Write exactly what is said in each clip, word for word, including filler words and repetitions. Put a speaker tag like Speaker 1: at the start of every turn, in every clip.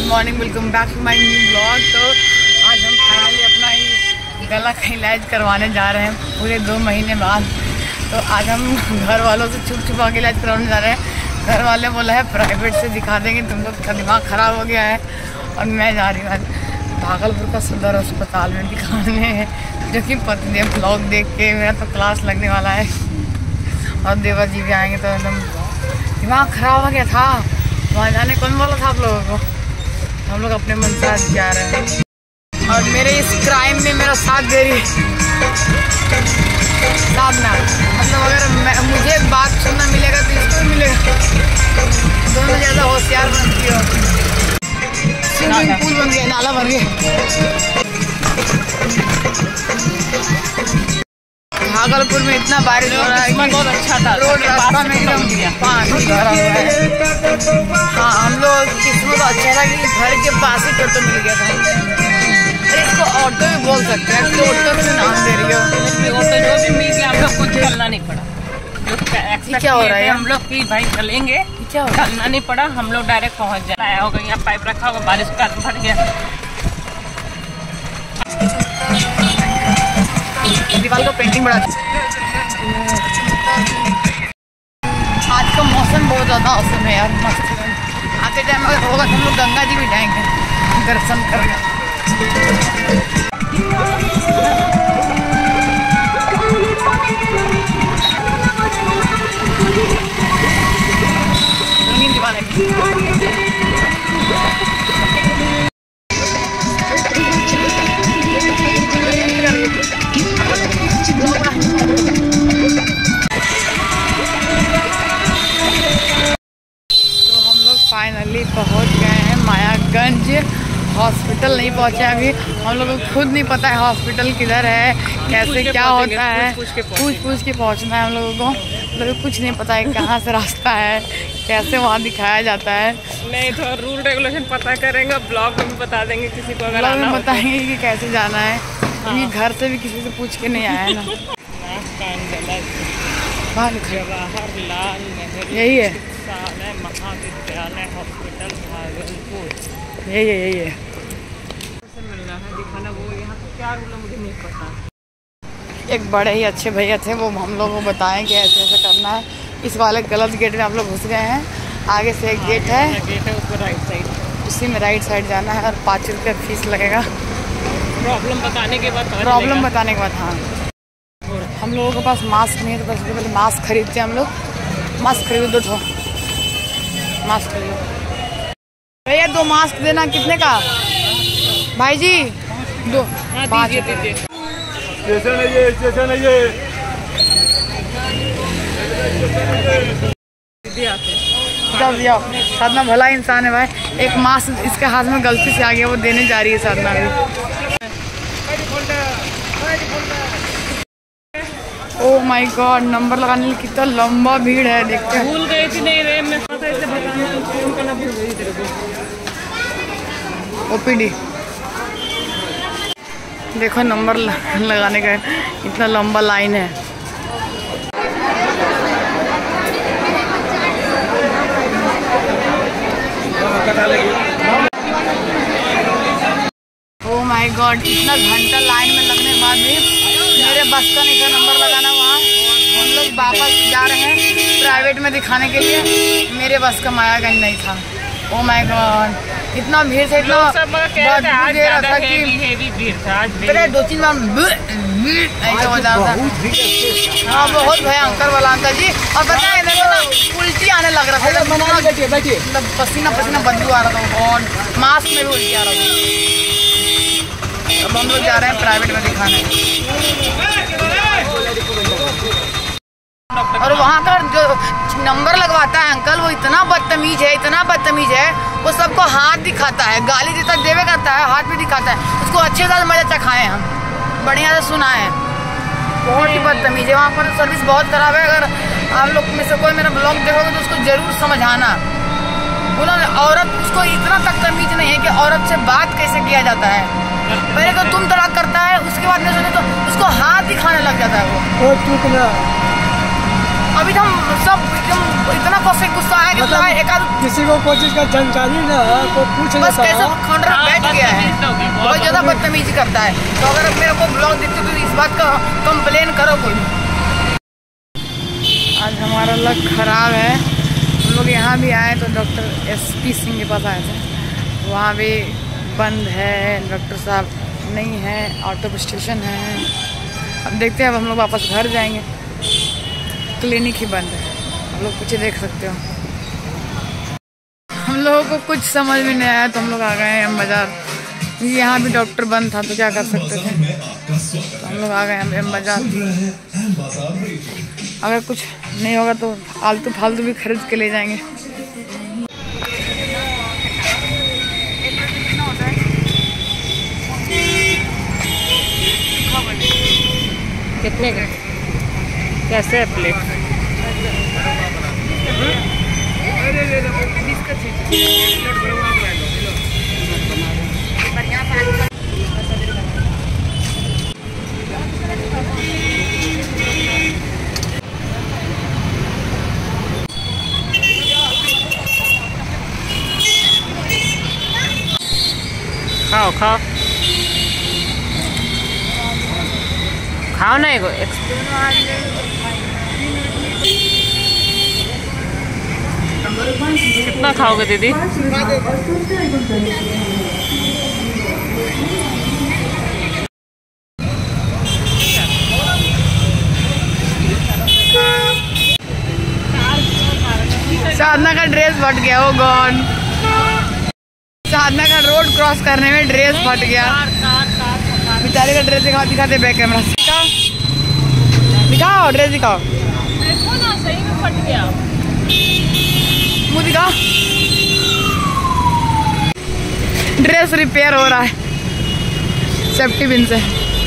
Speaker 1: Morning, welcome back to my new blog. तो आज हम फाइनली अपना ही गला का इलाज करवाने जा रहे हैं पूरे दो महीने बाद। तो आज हम घर वालों से छुप छुपा के इलाज करवाने जा रहे हैं। घर वाले बोला है प्राइवेट से दिखा देंगे, तुम लोग का दिमाग ख़राब हो गया है। और मैं जा रही हूँ आज भागलपुर का सदर अस्पताल में दिखाने, जो कि पत्नी ब्लॉग देख के मेरा तो क्लास लगने वाला है। और देवा जी भी आएंगे तो एकदम दिमाग ख़राब हो गया था। वहाँ जाने कौन बोला था आप लोगों को? हम लोग अपने मन से जा रहे हैं और मेरे इस क्राइम में मेरा साथ दे रही साधना। मतलब अगर मैं, मुझे बात सुनना मिलेगा तो इसको भी मिलेगा। दोनों ज़्यादा होशियार बनती हो। स्विमिंग पूल बन गया, नाला बन गया। भागलपुर में इतना बारिश हो रहा है कि बहुत अच्छा था। रोड रास्ता में एकदम पानी भरा हुआ है। हाँ, हम लोग किस्मत अच्छा था कि घर के पास ही टोटो मिल गया था। अरे इसको ऑटो भी बोल सकते हैं, तो ऑटो से नाम दे रही हो।
Speaker 2: ऑटो जो भी मिल गया, हम लोग कुछ चलना नहीं पड़ा।
Speaker 1: क्या हो रहा है
Speaker 2: हम लोग की भाई चलेंगे, चलना नहीं पड़ा, हम लोग डायरेक्ट पहुँच जाए। हो गया, यहाँ पाइप रखा होगा, बारिश का भर गया।
Speaker 1: दीवार को पेंटिंग बड़ा। आज का मौसम बहुत ज़्यादा औसम है यार, मस्त। आते टाइम अगर होगा तो हम लोग गंगा जी भी जाएंगे दर्शन करने। फाइनली पहुंच गए हैं मायागंज हॉस्पिटल। नहीं पहुंचे अभी, हम लोगों को खुद नहीं पता है हॉस्पिटल किधर है, कैसे क्या होता है। पूछ पूछ के पहुंचना है हम लोगों को। मतलब कुछ नहीं पता है कहाँ से रास्ता है, कैसे वहाँ दिखाया जाता है।
Speaker 2: नहीं तो रूल रेगुलेशन पता करेंगे, ब्लॉग में भी बता देंगे किसी को, अगर
Speaker 1: आना बताएंगे कि कैसे जाना है। क्योंकि हाँ। घर से भी किसी से पूछ के नहीं आया है ना। जवाहरलाल यही है महाविद्यालय हॉस्पिटल भागलपुर, यही है यही है। मिल रहा है दिखाना, वो यहाँ पे क्या रूल है मुझे नहीं पता। एक बड़े ही अच्छे भैया थे, वो हम लोग को बताएं कि ऐसे ऐसे करना है। इस वाले गलत गेट में आप लोग घुस गए हैं। आगे से एक गेट है,
Speaker 2: गेट है उसको राइट साइड,
Speaker 1: उसी में राइट साइड जाना है और पाँच रुपये फीस लगेगा।
Speaker 2: प्रॉब्लम बताने के बाद
Speaker 1: प्रॉब्लम बताने के बाद हाँ। हम लोगों के पास मास्क नहीं है, तो सबसे पहले मास्क खरीदते हैं हम लोग। मास्क खरीदो, दो ठो मास्क खरीदो भैया। दो मास्क देना, कितने का भाई जी? दो पाँच रुपये।
Speaker 3: स्टेशन है ये, स्टेशन है ये।
Speaker 1: साधना भला इंसान है भाई। एक मास्क इसके हाथ में गलती से आ गया, वो देने जा रही है साधना भी। ओह माय गॉड, नंबर लगाने में कितना लंबा भीड़ है, देखते हैं।
Speaker 2: भूल गई थी नहीं रे, मैं ऐसे बताना फोन करना भूल गई तेरे को।
Speaker 1: ओपीडी देखो, नंबर लगाने का इतना लंबा लाइन है। ओह माय गॉड, इतना घंटा लाइन में लगने के बाद भी मेरे बस का नहीं था नंबर लगाना। वहाँ हम लोग वापस जा रहे हैं प्राइवेट में दिखाने के लिए, मेरे बस का मायागंज नहीं था। ओह माय गॉड, इतना भीड़ था, इतना दे रहा था कि मेरे दो तीन बार ऐसा हो जाता था। हाँ, बहुत भयंकर वाला अंकल जी। और बताए देखो, उल्टी आने लग रहा था, मतलब पसीना पसीना बदबू आ रहा था और मास्क में भी उल्टी आ रहा था। अब हम लोग जा रहे हैं प्राइवेट में दिखाने। और वहाँ का जो नंबर लगवाता है अंकल, वो इतना बदतमीज है, इतना बदतमीज है। वो सबको हाथ दिखाता है, गाली देता देवे करता है, हाथ भी दिखाता है। उसको अच्छे से मजा चखाए हम, बढ़िया से सुना है। बहुत ही बदतमीज है। वहाँ पर सर्विस बहुत खराब है। अगर आप लोग में से कोई मेरा ब्लॉग देखोगे तो उसको जरूर समझाना। बोला औरत, उसको इतना तक तमीज नहीं है कि औरत से बात कैसे किया जाता है। पहले तो तुम तलाक करता है, उसके बाद में सुने तो उसको हाथ दिखाने लग जाता है वो। अभी हम सब एकदम इतना परफेक्ट गुस्सा है कि मतलब एक आध
Speaker 4: किसी को कोई चीज का जानकारी ना है तो पूछ
Speaker 1: बस
Speaker 4: लेता
Speaker 1: कैसे
Speaker 4: है।
Speaker 1: काउंटर बैठ गया है, बहुत ज्यादा बदतमीजी करता है। तो अगर आप मेरे को ब्लॉग देखते हो तो इस बात का कंप्लेन करो कोई। आज हमारा लक खराब है, हम लोग यहाँ भी आए तो डॉक्टर एस पी सिंह के पास आए थे, वहाँ भी बंद है, डॉक्टर साहब नहीं है, आउट ऑफ स्टेशन है। अब देखते हैं, अब हम लोग वापस घर जाएंगे, क्लिनिक ही बंद है, हम लोग कुछ देख सकते हो। हम लोगों को कुछ समझ में नहीं आया तो हम लोग आ गए हैं बाजार, यहाँ भी डॉक्टर बंद था तो क्या कर सकते थे, तो हम लोग आ गए हैं एम बाजार। अगर कुछ नहीं होगा तो आलतू फालतू भी खरीद के ले जाएंगे।
Speaker 2: कितने का कैसे है प्लेट? खाओ खाओ खाओ ना एगो। कितना खाओगे दीदी?
Speaker 1: साधना का ड्रेस फट गया, ओ गॉड। साधना का रोड क्रॉस करने में ड्रेस फट गया, बेचारे का ड्रेस दिखाओ, दिखाते बैक कैमरा दिखाओ, दिखाओ ड्रेस दिखाओ,
Speaker 2: देखो ना सही में फट गया,
Speaker 1: मुँह दिखाओ। ड्रेस रिपेयर हो रहा है सेफ्टी पिन से।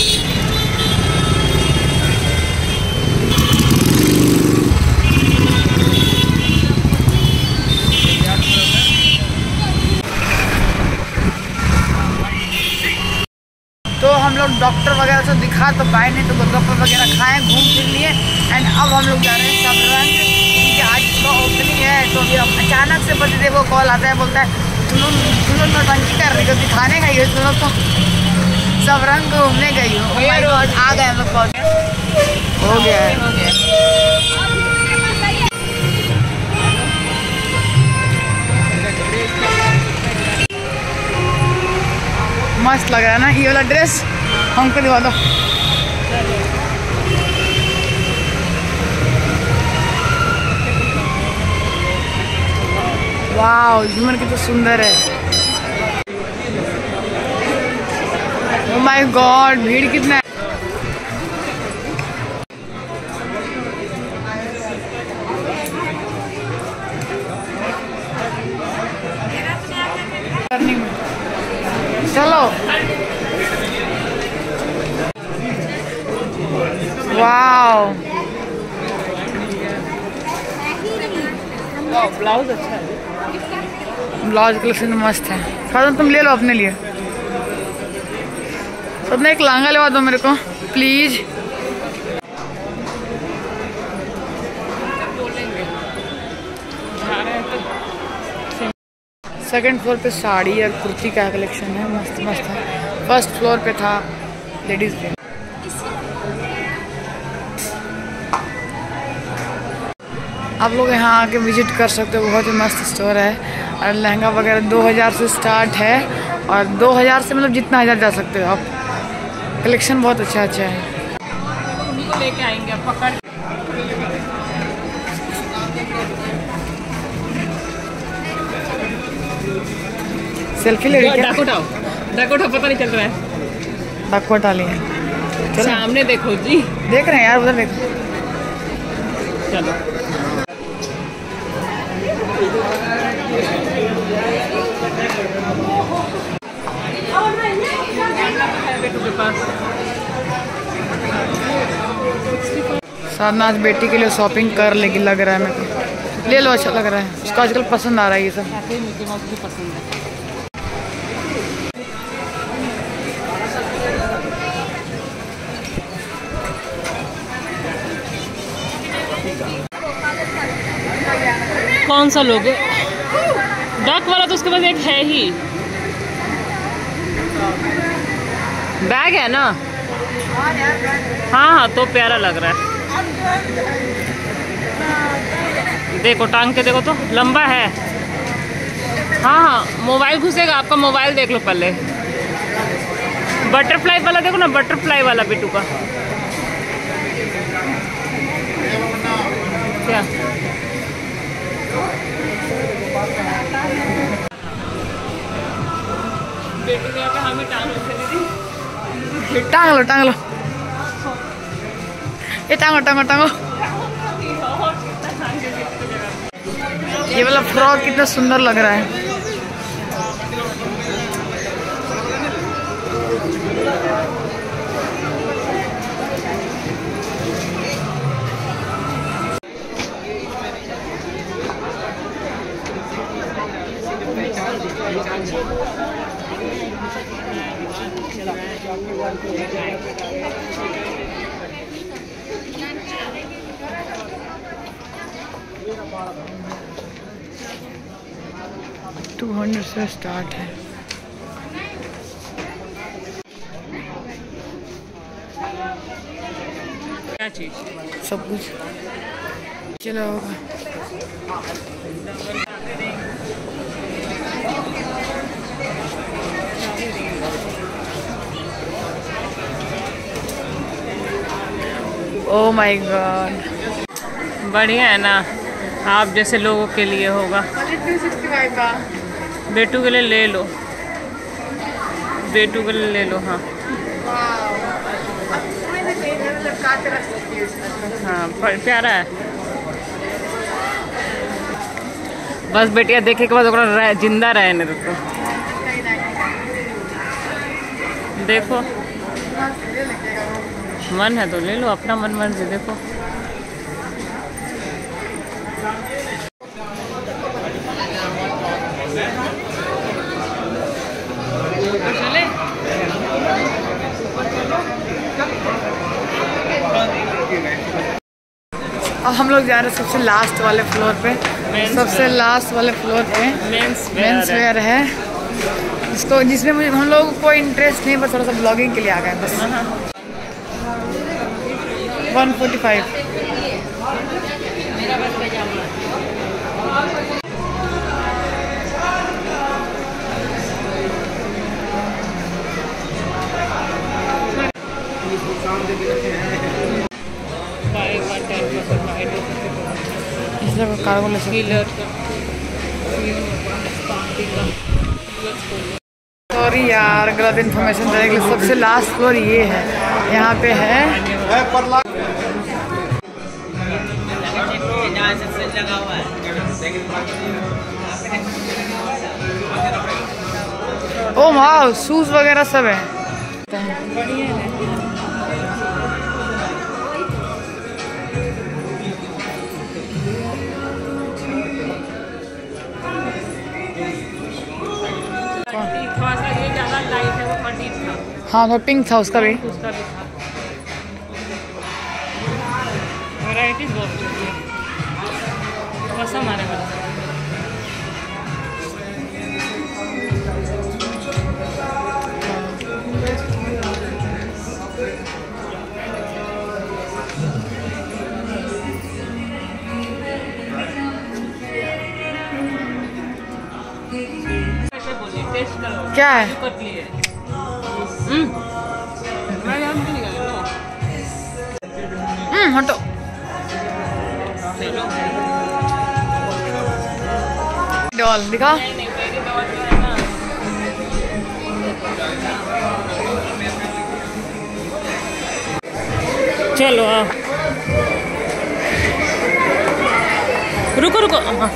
Speaker 1: तो हम लोग डॉक्टर वगैरह से दिखा तो पाए नहीं, तो गोलगप्पे वगैरह खाएं, घूम फिर लिए, एंड अब हम लोग जा रहे हैं सबरंग, क्योंकि आज इसका ओपनिंग है। तो अभी हम अचानक से पतिदेव को कॉल आता है, बोलता है तुम लोग तुम लोग नौटंकी कर रही हो, दिखाने गई हो, तुम लोग तो सबरंग घूमने गई हो। Oh my God, आ गए हम लोग, पहुँच हो गया है,
Speaker 2: हो गया।
Speaker 1: मस्त लग रहा है ना ये वाला ड्रेस, हमको दिखा दो। वाह, झूमर कितना सुंदर है। ओह माय गॉड, भीड़ कितना है। चलो, वाव,
Speaker 2: ब्लाउज अच्छा है,
Speaker 1: ब्लाउज कलेक्शन मस्त है। खादम तुम ले लो अपने लिए, अपना एक लहंगा लेवा दो मेरे को प्लीज। सेकंड फ्लोर पे साड़ी और कुर्ती का कलेक्शन है, मस्त मस्त है। फर्स्ट फ्लोर पे था लेडीज वेयर। आप लोग यहाँ आके विजिट कर सकते हो, बहुत ही मस्त स्टोर है, और लहंगा वगैरह दो हज़ार से स्टार्ट है, और दो हज़ार से मतलब जितना हज़ार जा सकते हो आप। कलेक्शन बहुत अच्छा अच्छा है।
Speaker 2: उन्हीं को लेके आएंगे अब पकड़।
Speaker 1: सेल्फी ले रही क्या?
Speaker 2: डाक उठाओ, डाक उठाओ, पता नहीं चल रहा है।
Speaker 1: डाक डाली है, चलो
Speaker 2: सामने देखो जी,
Speaker 1: देख रहे हैं यार, उधर देखो।
Speaker 2: चलो
Speaker 1: साधना आज बेटी के लिए शॉपिंग कर लेगी, लग रहा है मेरे को। ले लो, अच्छा लग रहा है, उसको आजकल पसंद आ रहा है ये सब।
Speaker 2: मिकी माउस भी पसंद है। कौन सा लोगे? डक वाला तो उसके पास एक है ही। बैग है ना? हाँ हाँ तो प्यारा लग रहा है। देखो टांग के देखो तो लंबा है। हाँ हाँ मोबाइल घुसेगा आपका, मोबाइल देख लो पहले। बटरफ्लाई वाला देखो ना, बटरफ्लाई वाला बिट्टू का। क्या बेटी ने आके हमें टांग लो दीदी,
Speaker 1: टांग लो टांग लो, ये टांगो टांगो टांगो। ये वाला फ्रॉक कितना सुंदर लग रहा है। टू हंड्रेड से स्टार्ट है।
Speaker 2: क्या चीज?
Speaker 1: सब कुछ चलो होगा। ओह माय गॉड,
Speaker 2: बढ़िया है ना, आप जैसे लोगों के लिए होगा।
Speaker 1: थ्री सिक्सटी फाइव का
Speaker 2: बेटू के लिए ले लो, बेटू के लिए ले लो। हाँ हाँ प्यारा है। बस बेटिया देखे के बाद रह, जिंदा रहे न तो देखो, मन है तो ले लो, अपना मन मर्जी। देखो चले
Speaker 1: अब हम लोग जा रहे हैं सबसे लास्ट वाले फ्लोर पे। सबसे लास्ट वाले फ्लोर पे
Speaker 2: मेंस
Speaker 1: मेंस वेयर है, जिसको जिसमें मुझे हम लोग को कोई इंटरेस्ट नहीं, बस थोड़ा सा ब्लॉगिंग के लिए आ गए बस। वन फोर्टी फाइव कार्गो ले सकते। सॉरी यार गलत इन्फॉर्मेशन देने के लिए। सबसे लास्ट फ्लोर ये है, यहाँ पे है ओ वाह, शूज वगैरह सब है। हाँ वो पिंक था उसका भी।
Speaker 2: उसका भी था। वैराइटीज बहुत अच्छी है, पसंद आने वाला।
Speaker 1: क्या है? हम्म हटो। डॉल दिखा।
Speaker 2: चलो हाँ रुको रुको। हाँ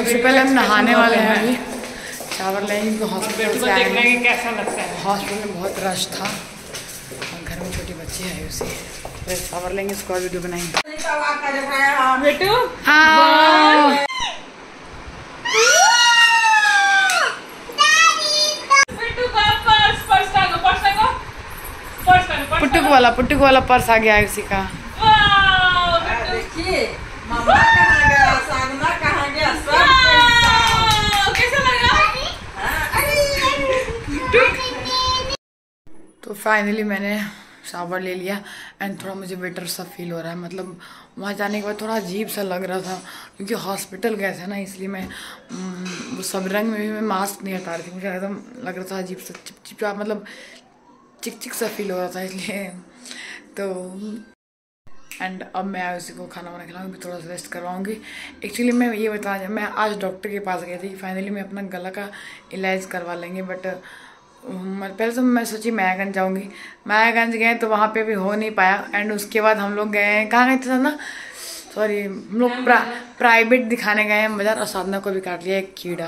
Speaker 1: सबसे पहले हम नहाने वाले हैं अभी, शावर लेंगे क्योंकि हॉस्पिटल से आए हैं।
Speaker 2: कैसा लगता है।
Speaker 1: हॉस्पिटल में बहुत रश था और घर में छोटी बच्ची है उसी, फिर शावर लेंगे, उसको वीडियो बनाएंगे।
Speaker 2: बेटू
Speaker 1: हाँ। पुट्टुक वाला पुट्टुक वाला पर्स आ गया है उसी का।
Speaker 5: मम्मा कहाँ गया, सागना कहाँ गया, सब
Speaker 2: कैसा लगा?
Speaker 1: तो फाइनली मैंने शावर ले लिया एंड थोड़ा मुझे बेटर सा फील हो रहा है। मतलब वहाँ जाने के बाद थोड़ा अजीब सा लग रहा था क्योंकि हॉस्पिटल गए थे ना, इसलिए मैं वो सब रंग में भी मैं मास्क नहीं हटा रही थी। मुझे एकदम लग रहा था अजीब सा चिपचिपा, मतलब चिक चिक सा फील हो रहा था, इसलिए तो एंड अब मैं उसी को खाना वाना खिलाऊंगी, थोड़ा सा रेस्ट करवाऊंगी। एक्चुअली मैं ये बता मैं आज डॉक्टर के पास गई थी, फाइनली मैं अपना गला का इलाज करवा लेंगे। बट पहले तो मैं सोची मायागंज जाऊंगी, मायागंज गए तो वहाँ पे भी हो नहीं पाया। एंड उसके बाद हम लोग गए, कहाँ गए थे ना, सॉरी हम लोग प्रा, प्राइवेट दिखाने गए हैं बाजार, और साधना को भी काट लिया एक कीड़ा,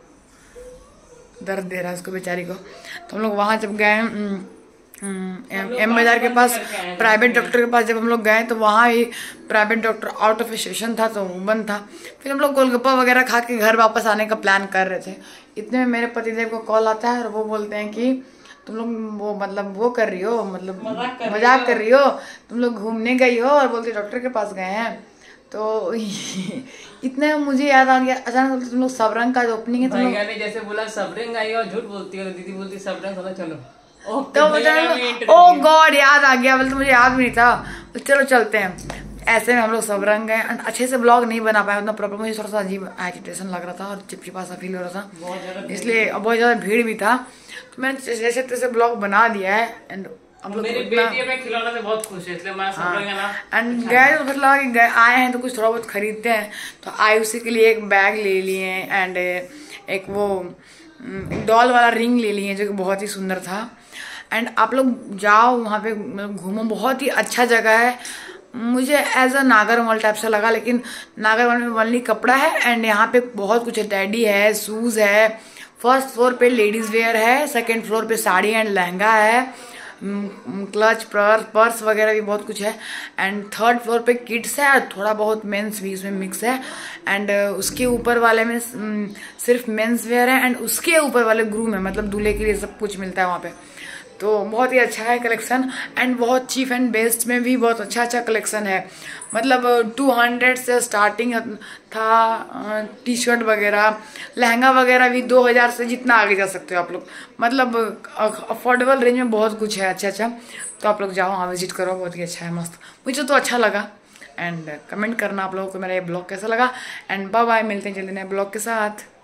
Speaker 1: दर्द दे रहा है उसको बेचारी को। तो हम लोग वहाँ जब गए एम बाजार के पास प्राइवेट डॉक्टर के पास, जब हम लोग गए तो वहाँ ही private doctor out of station था तो बंद था। फिर हम लोग गोलगप्पा वगैरह खा के घर वापस आने का प्लान कर रहे थे। इतने में मेरे पतिदेव को कॉल आता है और वो बोलते हैं कि तुम लोग वो मतलब वो कर रही हो, मतलब मजाक कर रही हो, तुम लोग घूमने गई हो, और बोलते डॉक्टर के पास गए हैं। तो इतने मुझे याद आ गया अचानक, तुम लोग सबरंग का जो ओपनिंग है, तुम लोग
Speaker 2: ने जैसे बोला सबरंग आई और झूठ बोलती है, दीदी बोलती सबरंग, चलो
Speaker 1: तो ओ गॉड याद आ गया, बोले तो मुझे याद भी नहीं था। तो चलो चलते हैं। ऐसे में हम लोग सब रंग गए, अच्छे से ब्लॉग नहीं बना पाया, उतना प्रॉब्लम, मुझे थोड़ा सा अजीब एजिटेशन लग रहा था और चिपचिपा सा फील हो रहा था, इसलिए बहुत ज़्यादा भीड़ भी था। तो मैंने जैसे तैसे ब्लॉग बना दिया है एंड हम लोग
Speaker 2: मेरी बेटी अपने खिलौने से बहुत खुश है, इसलिए मैं सब रंग है ना।
Speaker 1: एंड गए तो फिर लगा कि गए आए हैं तो कुछ थोड़ा बहुत खरीदते हैं, तो आयुषी के लिए एक बैग ले लिए एंड एक वो डॉल वाला रिंग ले लिए जो कि बहुत ही सुंदर था। एंड आप लोग जाओ वहाँ पे, मतलब घूमो, बहुत ही अच्छा जगह है। मुझे एज अ नागर मॉल टाइप से लगा, लेकिन नागर मॉल में ओनली कपड़ा है एंड यहाँ पे बहुत कुछ है, टैडी है, शूज़ है। फर्स्ट फ्लोर पे लेडीज़ वेयर है, सेकंड फ्लोर पे साड़ी एंड लहंगा है, क्लच पर्स पर्स वगैरह भी बहुत कुछ है। एंड थर्ड फ्लोर पे किड्स है और थोड़ा बहुत मेंस भी इसमें मिक्स है। एंड उसके ऊपर वाले में सिर्फ मेंस वेयर है एंड उसके ऊपर वाले ग्रूम है, मतलब दूल्हे के लिए सब कुछ मिलता है वहाँ पे। तो बहुत ही अच्छा है कलेक्शन एंड बहुत चीप एंड बेस्ट में भी बहुत अच्छा अच्छा कलेक्शन है। मतलब टू हंड्रेड से स्टार्टिंग था, टी शर्ट वगैरह, लहंगा वगैरह भी दो हज़ार से जितना आगे जा सकते हो आप लोग, मतलब अफोर्डेबल रेंज में बहुत कुछ है अच्छा अच्छा। तो आप लोग जाओ वहाँ विजिट करो, बहुत ही अच्छा है, मस्त, मुझे तो अच्छा लगा। एंड कमेंट करना आप लोगों को मेरा ये ब्लॉग कैसा लगा। एंड बाय बाय, मिलते हैं जल्दी नए ब्लॉग के साथ।